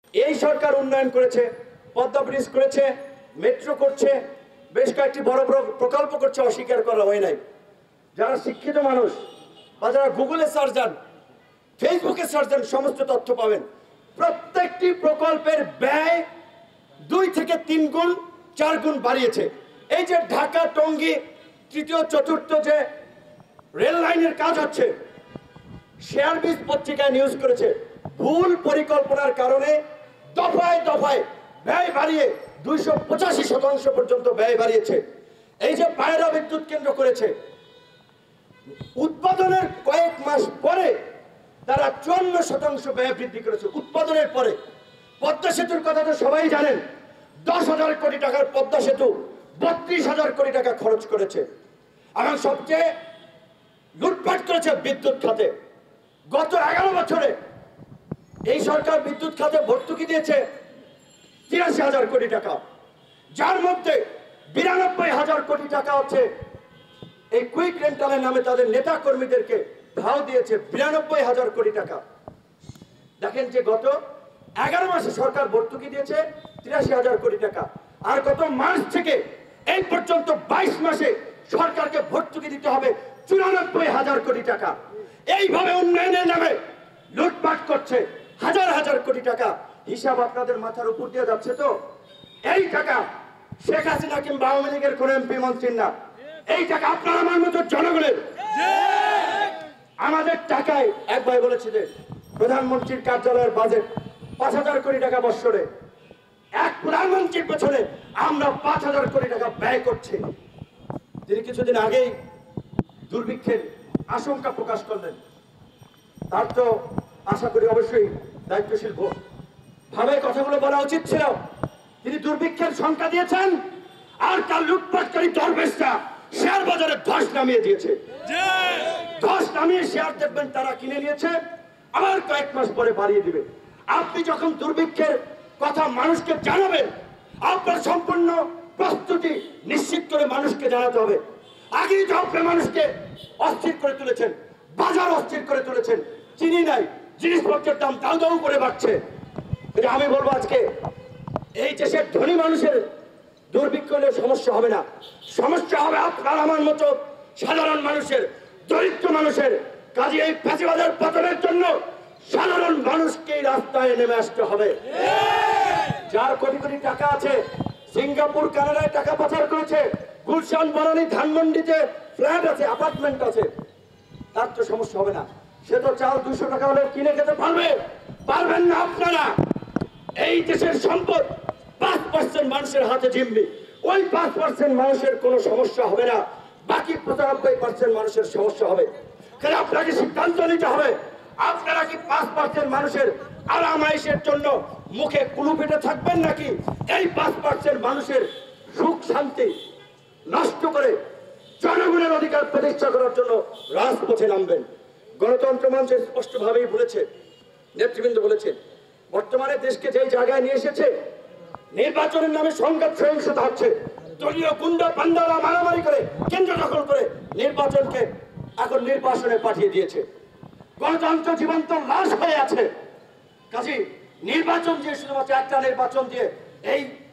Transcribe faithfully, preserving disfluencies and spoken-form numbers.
এই সরকার উন্নয়ন করেছে, পদ্মা ব্রিজ করেছে, মেট্রো করছে, বেশ কয়েকটি বড় বড় প্রকল্প করছে, অস্বীকার করা হয় নাই। যারা শিক্ষিত মানুষ বা যারা গুগলে সার্চ দেন, ফেসবুকে সার্চ দেন, সমস্ত তথ্য পাবেন। প্রত্যেকটি প্রকল্পের ব্যয় দুই থেকে তিন গুণ চার গুণ বাড়িয়েছে। এই যে ঢাকা টঙ্গী তৃতীয় চতুর্থ যে রেল লাইনের কাজ হচ্ছে, শেয়ার বিজ পত্রিকায় নিউজ করেছে, ভুল পরিকল্পনার কারণে দফায় দফায় ব্যয় বাড়িয়ে দুইশো পঁচাশি শতাংশ পর্যন্ত ব্যয় বাড়িয়েছে। এই যে পায়রা বিদ্যুৎ কেন্দ্র করেছে, উৎপাদনের কয়েক মাস পরে তারা চুয়ান্ন শতাংশ ব্যয় বৃদ্ধি করেছে। উৎপাদনের পরে পদ্মা সেতুর কথা তো সবাই জানেন, দশ হাজার কোটি টাকার পদ্মা সেতু বত্রিশ হাজার কোটি টাকা খরচ করেছে। এবং সবচেয়ে লুটপাট করেছে বিদ্যুৎ খাতে। গত এগারো বছরে এই সরকার বিদ্যুৎ খাতে ভর্তুকি দিয়েছে তিরাশি হাজার কোটি টাকা, যার মধ্যে বিরানব্বই হাজার কোটি টাকা হচ্ছে এই কুইক রেন্টালের নামে তাদের নেতা কর্মীদেরকে ধাও দিয়েছে বিরানব্বই হাজার কোটি টাকা। দেখেন যে গত এগারো মাসে সরকার ভর্তুকি দিয়েছে তিরাশি হাজার কোটি টাকা, আর গত মার্চ থেকে এই পর্যন্ত বাইশ মাসে সরকারকে ভর্তুকি দিতে হবে চুরানব্বই হাজার কোটি টাকা। এইভাবে উন্নয়নের নামে লুটপাট করছে হাজার হাজার কোটি টাকা। হিসাব আপনাদের মাথার উপর দিয়ে যাচ্ছে তো? এই টাকা শেখ হাসিনা কিংবা আওয়ামী লীগের কোন এমপি মন্ত্রীর না, এই টাকা আপনার আমার মতো জনগণের। আমাদের টাকায় এক ভাই বলেছে যে প্রধানমন্ত্রীর কার্যালয়ের বাজেট পাঁচ হাজার কোটি টাকা বৎসরে, এক প্রধানমন্ত্রীর পেছনে আমরা পাঁচ হাজার কোটি টাকা ব্যয় করছি। তিনি কিছুদিন আগেই দুর্ভিক্ষের আশঙ্কা প্রকাশ করলেন। তার তো আশা করি অবশ্যই দায়িত্বশীল ভাবে কথাগুলো বলা উচিত ছিল। তিনি দুর্ভিক্ষের সংখ্যা দিয়েছেন, আর তার লুটপাটকারী দরবেশরা শেয়ার বাজারে ধস নামিয়ে দিয়েছে। ধস নামিয়ে শেয়ার দেখবেন তারা কিনে নিয়েছে, আবার কয়েক মাস পরে বাড়িয়ে দিবে। আপনি যখন দুর্ভিক্ষের কথা মানুষকে জানাবেন, আপনার সম্পূর্ণ প্রস্তুতি নিশ্চিত করে মানুষকে জানাতে হবে। আগেই তো আপনি মানুষকে অস্থির করে তুলেছেন, বাজার অস্থির করে তুলেছেন, চিনি নাই, জিনিসপত্রের দাম দাউ দাউ করে বাড়ছে। আমি বলবো আজকে এই দেশের ধনী মানুষের দুর্ভিক্ষ হলে সমস্যা হবে না, সমস্যা হবে আপনার আমার মতো সাধারণ মানুষের, দরিদ্র মানুষের। কাজে এই ফাঁসিবাদের পতনের জন্য সাধারণ মানুষকে রাস্তায় নেমে আসতে হবে। যার কোটি কোটি টাকা আছে, সিঙ্গাপুর কানাডায় টাকা পাচার করেছে, গুলশান বনানী ধানমন্ডিতে ফ্ল্যাট আছে, অ্যাপার্টমেন্ট আছে, তার তো সমস্যা হবে না। সে তো চাল দুশো টাকা হলে কিনে খেতে পারবে, পারবেন না আপনারা। এই দেশের সম্পদ পাঁচ পার্সেন্ট মানুষের হাতে জিম্মি, ওই পাঁচ পার্সেন্ট মানুষের কোনো সমস্যা হবে না, বাকি পঁচানব্বই পার্সেন্ট মানুষের সমস্যা হবে। তাহলে আপনাকে সিদ্ধান্ত নিতে হবে, আপনারা কি পাঁচ পার্সেন্ট মানুষের আরামাইশের জন্য মুখে কুলু পেটে থাকবেন, নাকি এই পাঁচ পার্সেন্ট মানুষের সুখ শান্তি নষ্ট করে জনগণের অধিকার প্রতিষ্ঠা করার জন্য রাজপথে নামবেন? গণতন্ত্র মঞ্চ স্পষ্টভাবেই বলেছে, নেতৃবৃন্দ বলেছেন, বর্তমানে দেশকে যেই জায়গায় নিয়ে এসেছে, নির্বাচনের নামে সংঘাত সহিংসতা হচ্ছে, দলীয় গুন্ডা পান্ডারা মারামারি করে কেন্দ্র দখল করে নির্বাচনকে এখন নির্বাসনে পাঠিয়ে দিয়েছে। গণতন্ত্র জীবন্ত লাশ হয়ে আছে। কাজে নির্বাচন দিয়ে শুধুমাত্র একটা নির্বাচন দিয়ে এই